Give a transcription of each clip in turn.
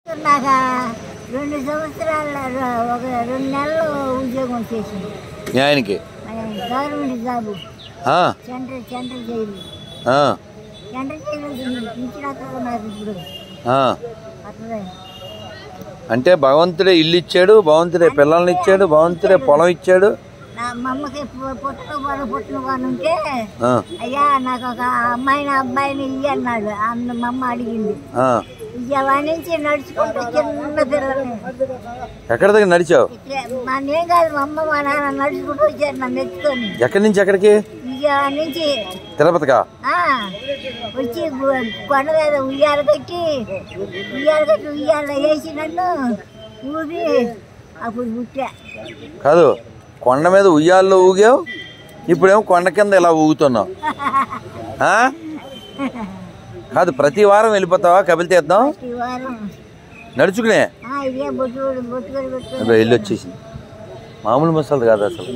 నాకు 2 సంవత్సరాల 2 నెలలు ఉద్యోగం వచ్చేసింది ఆయనకి government job central jail central jail ఇచ్చినాక నాకు ఇప్పుడు అంటే భగవంతుడే ఇల్లు ఇచ్చాడు, భగవంతుడే పిల్లల్ని ఇచ్చాడు, భగవంతుడే పొలం ఇచ్చాడు. మా అమ్మకి పుట్టిన వాడు ఉంటే అయ్యా నాకు ఒక అబ్బాయిని ఇయ్యి అన్నాడు. మా అమ్మ అడిగింది. విజయవాడ నుంచి నడుచుకుంటూ చిన్న పిల్లల్ని ఎక్కడి దగ్గర నడిచావు? నేం కాదు, మా అమ్మ మా నాన్న నడుచుకుంటూ వచ్చారు నన్ను ఎత్తుకొని. ఎక్కడి నుంచి ఎక్కడికి? విజయవాడ నుంచి తిరుపతిగా వచ్చి కొండ మీద ఉయ్యాల కట్టి ఉయ్యాల వేసి నన్ను ఊపి అప్పుడు పుట్టా. కాదు, కొండ మీద ఉయ్యాల్లో ఊగావు, ఇప్పుడేమో కొండ కింద ఇలా ఊగుతున్నావు. కాదు, ప్రతి వారం వెళ్ళిపోతావా కపిల్ తీర్థం నడుచుకునే? ఇల్లు వచ్చేసింది. మామూలు ముసలి కాదు అసలు.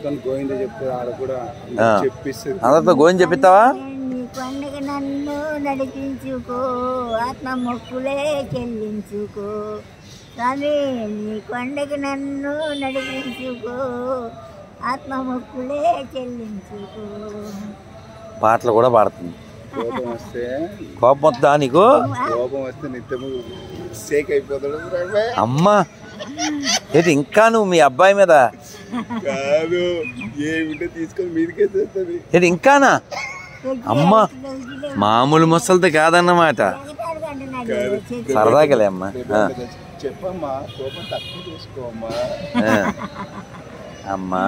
అందరితో గోవింద చెప్పిస్తావా? కొండకి నన్ను నడిపించుకో, ఆత్మ మొక్కులే చెల్లించుకో స్వామి. నీ కొండకి నన్ను నడిపించుకో, ఆత్మ మొక్కులే చెల్లించుకో. పాటలు కూడా పాడుతుంది. కోపం వస్తుందా నీకు? అమ్మా ఏంటి ఇంకా నువ్వు మీ అబ్బాయి మీద ఏంటి ఇంకానా? అమ్మా మామూలు ముసలితో కాదన్నమాట. సరదాగలే అమ్మా. అమ్మా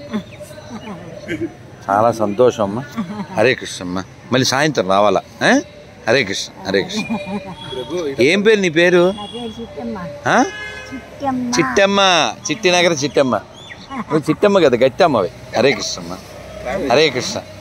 చాలా సంతోషం అమ్మా. హరే కృష్ణ అమ్మా. మళ్ళీ సాయంత్రం రావాలా? హరే కృష్ణ హరే కృష్ణ. ఏం పేరు నీ పేరు? చిట్టమ్మ. చిట్టినగర చిట్టమ్మ. నువ్వు చిట్టమ్మ కదా, గట్టమ్మవి. హరే కృష్ణ అమ్మా. హరే కృష్ణ.